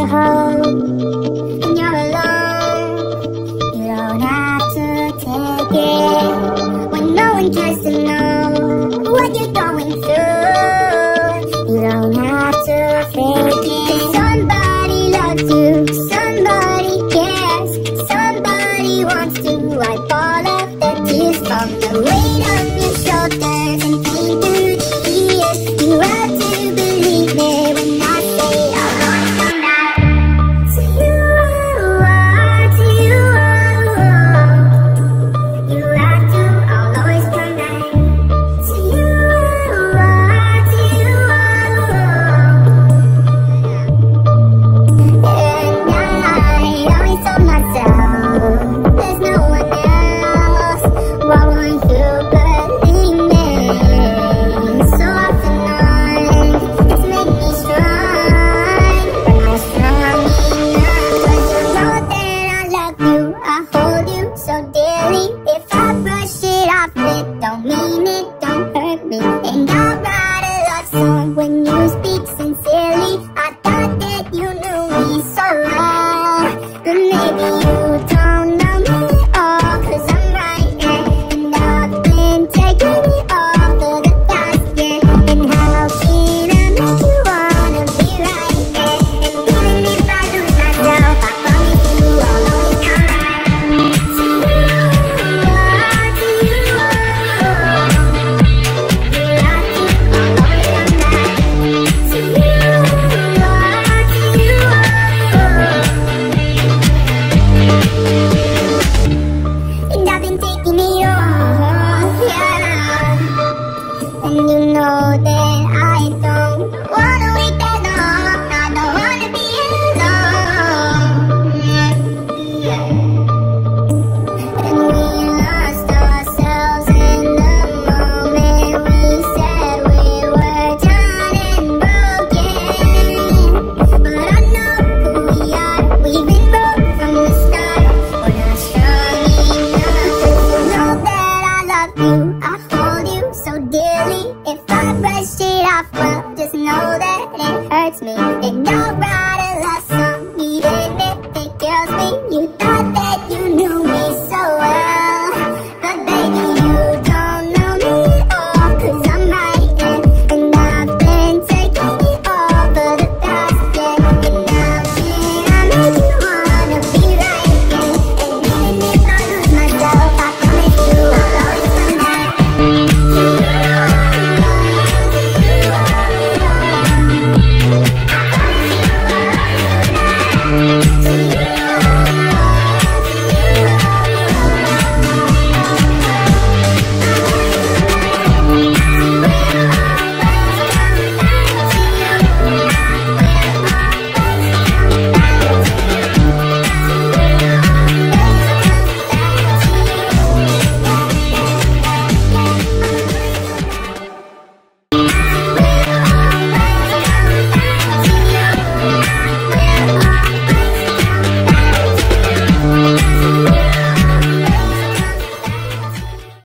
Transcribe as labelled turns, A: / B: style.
A: you're home and you're alone, you don't have to take it when no one cares to know what you're going through. You don't have to fake it. 'Cause somebody loves you, somebody cares, somebody wants to wipe all of the tears from the weight on your shoulders and pain through the years. You have to believe me when I say I'll always come back to you. To you, you have to. I'll always come back to you. To you, and I always told myself there's no one else. Why won't you believe me? So often it's made me strong, but not strong enough. 'Cause you know that I love you, I hold you so dearly. If I brush it off, it don't mean it don't hurt me. And I'll write a love song when you speak sincerely. I thought that you knew me so well, but maybe you don't know me all. 'Cause I'm right here, and I've been taking it all for the past year. And how can I make you wanna be right here? And even if I lose myself, I promise you I'll always come back to you. To you, you have to. I'll always come back to you. And I've been taking it all, yeah. And you know that I don't wanna wait that long. I don't wanna be alone, yeah. And we lost ourselves in the moment we said we were done and broken. But I know who we are. We've been broke from the start. We're not strong enough. 'Cause you know that I love you, I hold you so dearly. If I brush it off, well, just know that it hurts me. And